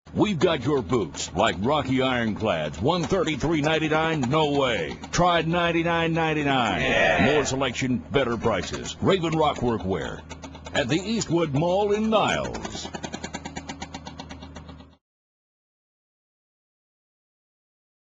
We've got your boots, like Rocky Ironclads, $133.99, no way. Tried $99.99. Yeah. More selection, better prices. Raven Rock Workwear at the Eastwood Mall in Niles.